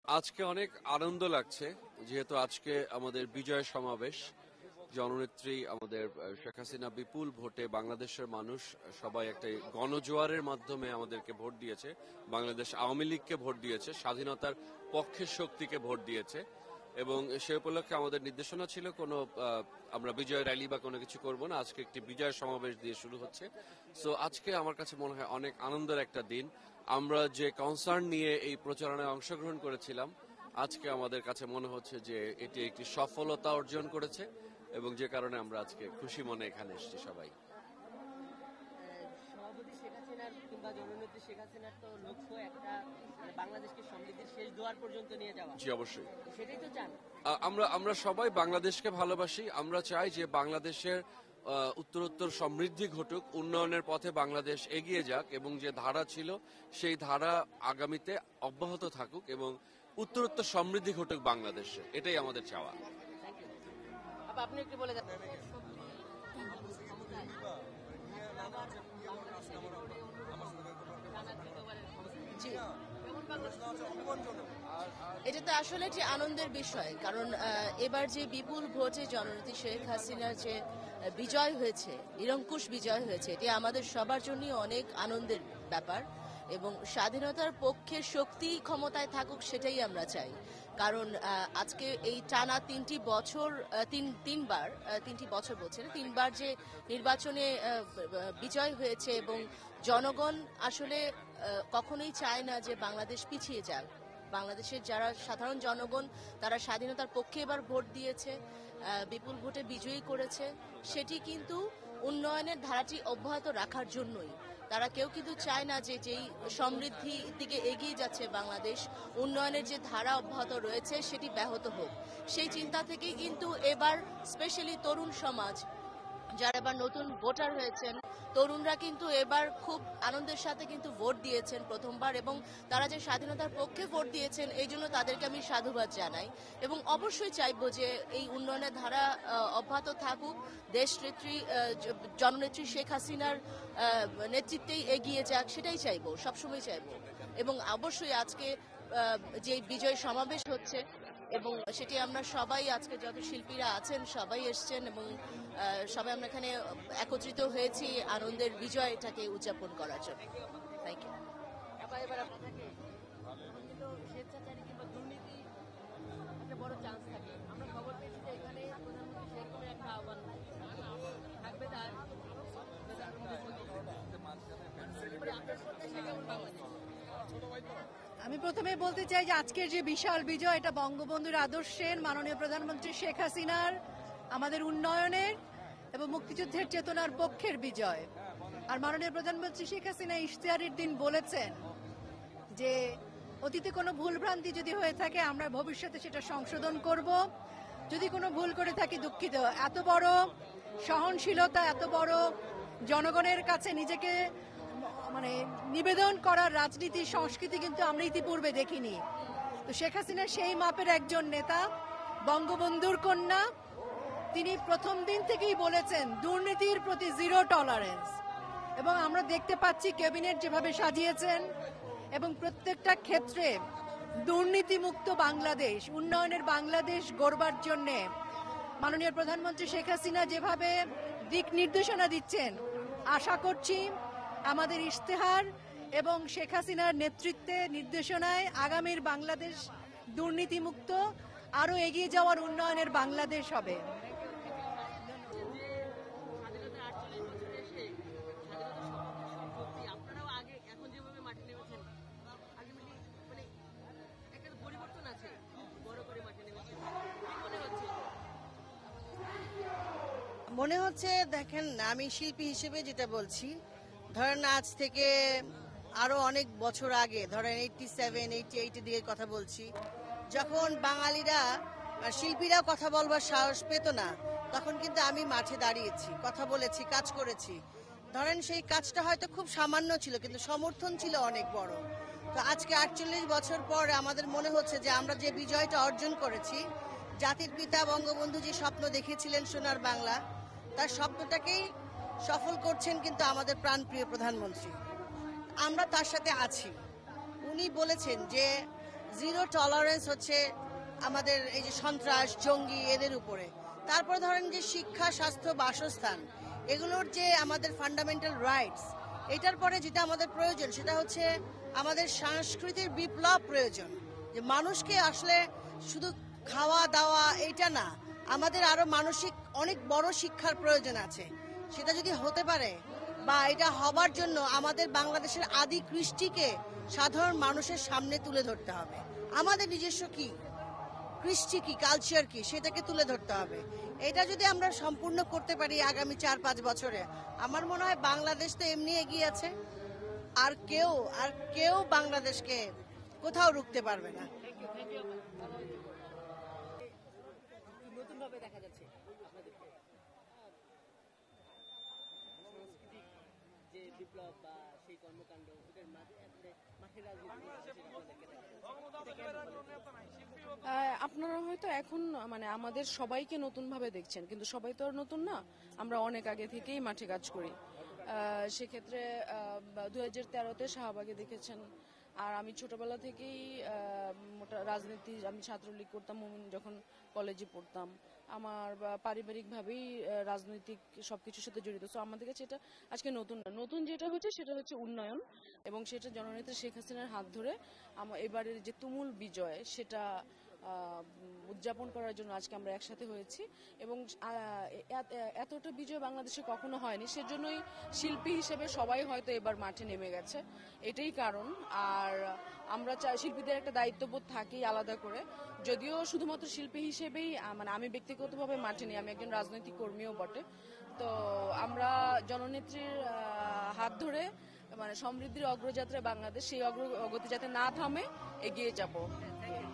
আজকে অনেক আনন্দ লাগছে, যেহেতু আজকে আমাদের বিজয় সমাবেশ। জননেত্রী আমাদের শেখ হাসিনা বিপুল ভোটে বাংলাদেশের মানুষ সবাই একটা গণজোয়ারের মাধ্যমে আমাদেরকে ভোট দিয়েছে। বাংলাদেশ আওয়ামী লীগকে ভোট দিয়েছে, স্বাধীনতার পক্ষের শক্তিকে ভোট দিয়েছে। এবং সে উপলক্ষে আমাদের নির্দেশনা ছিল কোনো আমরা বিজয় র্যালি বা কোনো কিছু করব না, আজকে একটি বিজয় সমাবেশ দিয়ে শুরু হচ্ছে। সো আজকে আমার কাছে মনে হয় অনেক আনন্দের একটা দিন। আমরা যে কনসার্ন নিয়ে এই প্রচারণায় অংশগ্রহণ করেছিলাম, আজকে আমাদের কাছে মনে হচ্ছে যে এটি একটি সফলতা অর্জন করেছে, এবং যে কারণে আমরা আজকে খুশি মনে এখানে এসেছি সবাই। সভাপতি শেখ হাসিনার কিংবা জননেত্রী শেখ হাসিনার তো লক্ষ্য একটা বাংলাদেশকে সমৃদ্ধির শেষ দুয়ার পর্যন্ত নিয়ে যাওয়া। জি, অবশ্যই। সেটাই তো চান। আমরা সবাই বাংলাদেশকে ভালোবাসি। আমরা চাই যে বাংলাদেশের উত্তরোত্তর সমৃদ্ধি ঘটুক, উন্নয়নের পথে বাংলাদেশ এগিয়ে যাক, এবং যে ধারা ছিল সেই ধারা আগামীতে অব্যাহত থাকুক, এবং উত্তরোত্তর সমৃদ্ধি ঘটুক বাংলাদেশে। এটাই আমাদের চাওয়া। আপনি একটু বলে যান। এটা তো আসলে একটি আনন্দের বিষয়, কারণ এবার যে বিপুল ভোটে জননেত্রী শেখ হাসিনার যে বিজয় হয়েছে, নিরঙ্কুশ বিজয় হয়েছে, এটি আমাদের সবার জন্যই অনেক আনন্দের ব্যাপার। এবং স্বাধীনতার পক্ষে শক্তি ক্ষমতায় থাকুক, সেটাই আমরা চাই। কারণ আজকে এই টানা তিনটি বছর বলছে না, তিনবার যে নির্বাচনে বিজয় হয়েছে, এবং জনগণ আসলে কখনোই চায় না যে বাংলাদেশ পিছিয়ে যাক। বাংলাদেশের যারা সাধারণ জনগণ, তারা স্বাধীনতার পক্ষে এবার ভোট দিয়েছে, বিপুল ভোটে বিজয়ী করেছে। সেটি কিন্তু উন্নয়নের ধারাটি অব্যাহত রাখার জন্যই। তারা কেউ কিন্তু চায় না যে যেই সমৃদ্ধির দিকে এগিয়ে যাচ্ছে বাংলাদেশ, উন্নয়নের যে ধারা অব্যাহত রয়েছে সেটি ব্যাহত হোক। সেই চিন্তা থেকেই কিন্তু এবার স্পেশালি তরুণ সমাজ, যারা এবার নতুন ভোটার হয়েছেন, তরুণরা কিন্তু এবার খুব আনন্দের সাথে কিন্তু ভোট দিয়েছেন প্রথমবার, এবং তারা যে স্বাধীনতার পক্ষে ভোট দিয়েছেন এই জন্য তাদেরকে আমি সাধুবাদ জানাই। এবং অবশ্যই চাইবো যে এই উন্নয়নের ধারা অব্যাহত থাকুক, জননেত্রী শেখ হাসিনার নেতৃত্বেই এগিয়ে যাক, সেটাই চাইবো, সবসময় চাইবো। এবং অবশ্যই আজকে যে বিজয় সমাবেশ হচ্ছে, এবং সেটি আমরা সবাই, আজকে যত শিল্পীরা আছেন সবাই এসছেন, এবং সবাই আমরা এখানে একত্রিত হয়েছি আনন্দের বিজয়টাকে উদযাপন করার জন্য। Thank you. এবার আপনাকে স্বেচ্ছাচারী কিংবা দুর্নীতি একটা বড় চান্স থাকে। আমরা খবর পেয়েছি যে এখানে প্রধানমন্ত্রী সেরকমের একটা আহ্বান থাকবে তার। আমি প্রথমে বলতে চাই যে আজকের যে বিশাল বিজয়, এটা বঙ্গবন্ধুর আদর্শের, মাননীয় প্রধানমন্ত্রী শেখ হাসিনার, আমাদের উন্নয়নের এবং মুক্তিযুদ্ধের চেতনার পক্ষের বিজয়। আর মাননীয় প্রধানমন্ত্রী শেখ হাসিনা ইশতেহারের দিন বলেছেন যে অতীতে কোনো ভুলভ্রান্তি যদি হয়ে থাকে আমরা ভবিষ্যতে সেটা সংশোধন করব, যদি কোনো ভুল করে থাকি দুঃখিত। এত বড় সহনশীলতা, এত বড় জনগণের কাছে নিজেকে নিবেদন করার রাজনীতি সংস্কৃতি কিন্তু আমরা ইতিপূর্বে দেখিনি। তো শেখ হাসিনা সেই মাপের একজন নেতা, বঙ্গবন্ধুর কন্যা। তিনি প্রথম দিন থেকেই বলেছেন দুর্নীতির প্রতি জিরো টলারেন্স, এবং আমরা দেখতে পাচ্ছি ক্যাবিনেট যেভাবে সাজিয়েছেন, এবং প্রত্যেকটা ক্ষেত্রে দুর্নীতিমুক্ত বাংলাদেশ, উন্নয়নের বাংলাদেশ গড়বার জন্য মাননীয় প্রধানমন্ত্রী শেখ হাসিনা যেভাবে দিক নির্দেশনা দিচ্ছেন, আশা করছি আমাদের ইশতেহার এবং শেখ হাসিনার নেতৃত্বে নির্দেশনায় আগামীর বাংলাদেশ দুর্নীতিমুক্ত, আরো এগিয়ে যাওয়ার উন্নয়নের বাংলাদেশ হবে। মনে হচ্ছে, দেখেন, আমি শিল্পী হিসেবে যেটা বলছি, ধরেন আজ থেকে আরো অনেক বছর আগে, ধরেন 87, 88 দিকে কথা বলছি, যখন বাঙালিরা শিল্পীরা কথা বলবার সাহস পেত না, তখন কিন্তু আমি মাঠে দাঁড়িয়েছি, কথা বলেছি, কাজ করেছি। ধরেন সেই কাজটা হয়তো খুব সামান্য ছিল, কিন্তু সমর্থন ছিল অনেক বড়। তো আজকে 48 বছর পর আমাদের মনে হচ্ছে যে আমরা যে বিজয়টা অর্জন করেছি, জাতির পিতা বঙ্গবন্ধু যে স্বপ্ন দেখেছিলেন সোনার বাংলা, তার স্বপ্নটাকেই সফল করছেন কিন্তু আমাদের প্রাণপ্রিয় প্রধানমন্ত্রী। আমরা তার সাথে আছি। উনি বলেছেন যে জিরো টলারেন্স হচ্ছে আমাদের এই যে সন্ত্রাস জঙ্গি এদের উপরে। তারপর ধরেন যে শিক্ষা, স্বাস্থ্য, বাসস্থান, এগুলোর যে আমাদের ফান্ডামেন্টাল রাইটস, এটার পরে যেটা আমাদের প্রয়োজন সেটা হচ্ছে আমাদের সংস্কৃতির বিপ্লব প্রয়োজন। যে মানুষকে আসলে শুধু খাওয়া দাওয়া এটা না, আমাদের আরো মানসিক অনেক বড় শিক্ষার প্রয়োজন আছে। সেটা যদি হতে পারে বা এটা হবার জন্য আমাদের বাংলাদেশের আদি কৃষ্টিকে সাধারণ মানুষের সামনে তুলে ধরতে হবে। আমাদের নিজস্ব কি কৃষ্টি কি, কালচার কি, সেটাকে তুলে ধরতে হবে। এটা যদি আমরা সম্পূর্ণ করতে পারি আগামী 4-5 বছরে, আমার মনে হয় বাংলাদেশ তো এমনি এগিয়ে আছে, আর কেউ বাংলাদেশকে কোথাও রুখতে পারবে না। নতুন ভাবে দেখা যাচ্ছে আপনাদেরকে সাংস্কৃতিক যে বিপ্লব বা সেই কর্মকাণ্ড ওদের মাঠে রাজনীতি আপনারা হয়তো এখন মানে আমাদের সবাইকে নতুন ভাবে দেখছেন, কিন্তু সবাই তো আর নতুন না। আমরা অনেক আগে থেকেই মাঠে কাজ করি। সেক্ষেত্রে 2013-তে শাহবাগে দেখেছেন। আর আমি ছোটবেলা থেকেই রাজনীতি, আমি ছাত্রলীগ করতাম যখন কলেজে পড়তাম। আমার পারিবারিকভাবেই রাজনৈতিক সবকিছুর সাথে জড়িত। সো আমাদের কাছে এটা আজকে নতুন না। নতুন যেটা হচ্ছে সেটা হচ্ছে উন্নয়ন, এবং সেটা জননেত্রী শেখ হাসিনার হাত ধরে এবারের যে তুমুল বিজয় সেটা উদযাপন করার জন্য আজকে আমরা একসাথে হয়েছি। এবং এতটা বিজয় বাংলাদেশে কখনো হয়নি, সেজন্যই শিল্পী হিসেবে সবাই হয়তো এবার মাঠে নেমে গেছে, এটাই কারণ। আর আমরা শিল্পীদের একটা দায়িত্ববোধ থাকেই আলাদা করে, যদিও শুধুমাত্র শিল্পী হিসেবেই মানে আমি ব্যক্তিগতভাবে মাঠে নেই, আমি একজন রাজনৈতিক কর্মীও বটে। তো আমরা জননেত্রীর হাত ধরে মানে সমৃদ্ধির অগ্রযাত্রায় বাংলাদেশ, সেই অগ্রগতি যাতে না থামে এগিয়ে যাব।